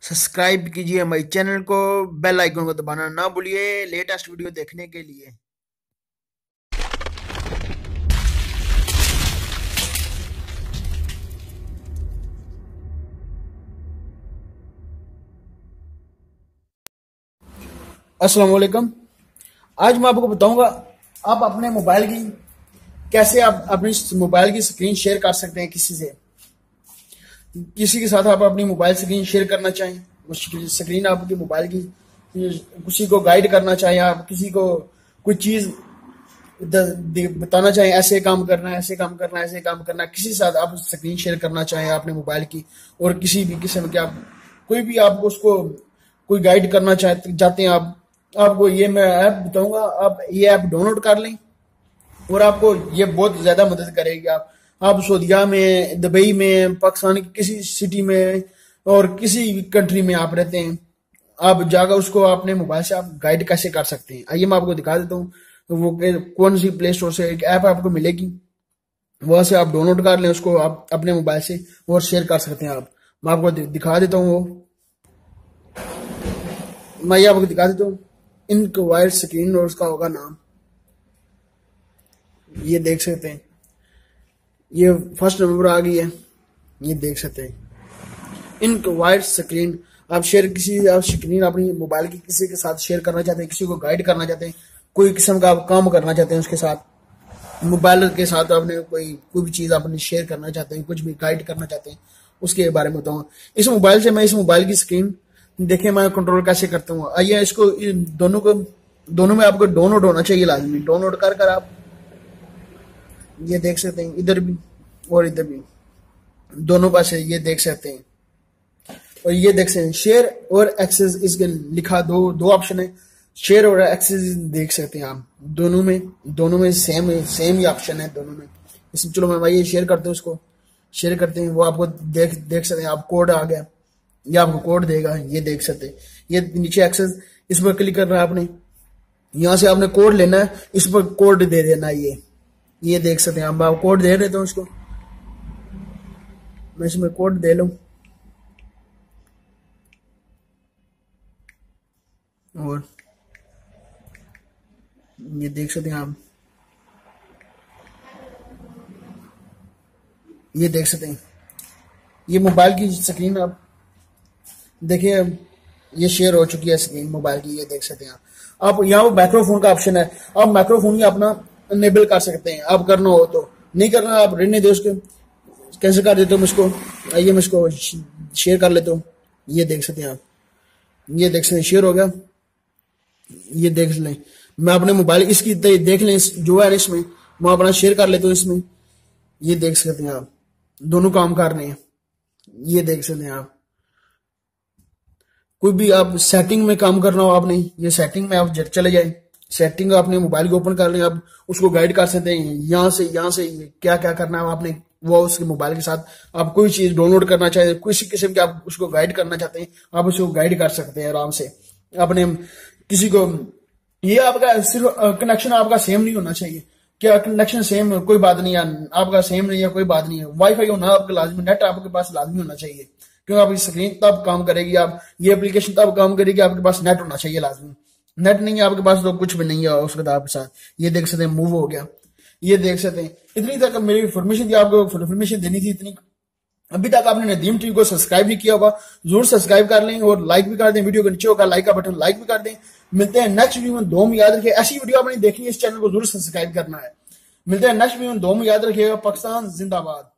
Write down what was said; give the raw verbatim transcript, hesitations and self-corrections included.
Subscribe कीजिए हमारे channel को, बेल आइकन को दबाना ना भूलिए लेटेस्ट वीडियो देखने के लिए। अस्सलाम वालेकुम। आज मैं आपको बताऊंगा आप अपने मोबाइल की कैसे आप अपनी मोबाइल की स्क्रीन शेयर कर सकते हैं। किसी से किसी के साथ आप अपनी मोबाइल स्क्रीन शेयर करना चाहें, स्क्रीन आपकी मोबाइल की किसी को गाइड करना चाहें, आप किसी को कोई चीज बताना चाहें, ऐसे काम करना है, ऐसे काम करना है, ऐसे काम करना है, किसी के साथ आप स्क्रीन शेयर करना चाहें अपने मोबाइल की, और किसी भी किस्म के आप कोई भी आपको उसको कोई गाइड करना चाहते चाहते हैं आप आपको ये मैं ऐप बताऊंगा। आप ये ऐप डाउनलोड कर लें और आपको ये बहुत ज्यादा मदद करेगी। आप आप सऊदीया में, दुबई में, पाकिस्तान की किसी सिटी में और किसी भी कंट्री में आप रहते हैं, आप जाकर उसको अपने मोबाइल से आप गाइड कैसे कर सकते हैं। आइए मैं आपको दिखा देता हूँ। तो वो कौन सी प्ले स्टोर से एक ऐप आपको मिलेगी, वहां से आप डाउनलोड कर लें, उसको आप अपने मोबाइल से और शेयर कर सकते हैं। आप मैं आपको दिखा देता हूँ। वो मैं ये आपको दिखा देता हूँ। इनक्वायर स्क्रीन और उसका होगा नाम, ये देख सकते हैं। ये फर्स्ट नंबर आ गई है, ये देख सकते हैं। इनक्वायर स्क्रीन आप शेयर किसी आप स्क्रीन अपनी मोबाइल की किसी के साथ शेयर करना चाहते हैं, किसी को गाइड करना चाहते हैं, कोई किस्म का आप काम करना चाहते हैं उसके साथ, मोबाइल के साथ आपने कोई कोई भी चीज आपने शेयर करना चाहते हैं, कुछ भी गाइड करना चाहते हैं, उसके बारे में बताऊंगा। इस मोबाइल से मैं इस मोबाइल की स्क्रीन देखिए मैं कंट्रोल कैसे करता हूँ। आइए इसको दोनों को दोनों में आपको डाउनलोड होना चाहिए लाजमी। डाउनलोड कर कर आप ये देख सकते हैं, इधर भी और इधर भी दोनों पास है, ये देख सकते हैं। और ये देख सकते हैं शेयर और एक्सेस, इसके लिखा दो दो ऑप्शन है, शेयर और एक्सेस देख सकते हैं आप। दोनों में दोनों में सेम सेम ही ऑप्शन है दोनों में। इसमें चलो मैं ये शेयर करते हैं, उसको शेयर करते हैं, वो आपको देख देख सकते हैं। आप कोड आ गया, ये आपको कोड देगा, ये देख सकते हैं। ये नीचे एक्सेस, इस पर क्लिक करना है आपने, यहां से आपने कोड लेना है, इस पर कोड दे देना है। ये ये देख सकते हैं। आप कोड दे देते हैं उसको, मैं इसमें कोड दे लूं और ये देख सकते हैं आप, ये देख सकते हैं। ये मोबाइल की स्क्रीन आप देखिए, ये शेयर हो चुकी है स्क्रीन मोबाइल की, ये देख सकते हैं आप। आप यहाँ माइक्रोफोन का ऑप्शन है, आप माइक्रोफोन ही अपना इनेबल कर सकते हैं। आप करना हो तो, नहीं करना आप रहने दे, उसके कैसे कर देते हो मुझको। आइए मैं इसको शेयर कर लेता हूँ, ये देख सकते हैं आप, ये देख सकते हैं शेयर हो गया। ये देख लें, मैं अपने मोबाइल इसकी देख लें जो है इसमें, मैं अपना शेयर कर लेता हूँ इसमें, ये देख सकते हैं आप। दोनों काम कर रहे हैं, ये देख सकते हैं आप। कोई भी आप सेटिंग में काम करना हो आपने, ये सेटिंग में आप चले जाए, सेटिंग आपने मोबाइल को ओपन कर लें, आप उसको गाइड कर सकते हैं यहाँ से यहाँ से क्या क्या करना है आपने, वो उसके मोबाइल के साथ। आप कोई चीज डाउनलोड करना चाहते, किसी किस्म के आप उसको गाइड करना चाहते हैं, आप उसको गाइड कर सकते हैं आराम से अपने किसी को। ये आपका सिर्फ कनेक्शन आपका सेम नहीं होना चाहिए, क्या कनेक्शन सेम कोई बात नहीं है, आपका सेम नहीं है कोई बात नहीं है। वाईफाई होना आपका लाजमी, नेट आपके पास लाजमी होना चाहिए, क्योंकि आपकी स्क्रीन तब काम करेगी, आप ये एप्लीकेशन तब काम करेगी, आपके पास नेट होना चाहिए लाजमी। नेट नहीं है आपके पास तो कुछ भी नहीं है उसके बाद आपके साथ। ये देख सकते हैं मूव हो गया, ये देख सकते हैं। इतनी तक मेरी इन्फॉर्मेशन थी, आपको इन्फॉर्मेशन देनी थी इतनी। अभी तक आपने नदीम टीवी को सब्सक्राइब नहीं किया होगा, जरूर सब्सक्राइब कर लें और लाइक भी कर दें। वीडियो के नीचे होगा लाइक का बटन, लाइक भी कर दें। मिलते हैं नेक्स्ट वीडियो में, दो में याद रखिए ऐसी वीडियो आपने देखनी है, इस चैनल को जरूर सब्सक्राइब करना है। मिलते हैं नेक्स्ट वीडियो में, दो में याद रखिएगा। पाकिस्तान जिंदाबाद।